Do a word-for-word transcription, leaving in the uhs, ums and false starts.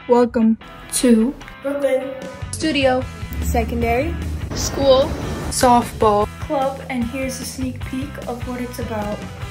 Welcome to Brooklyn Studio Secondary School Softball Club, and here's a sneak peek of what it's about.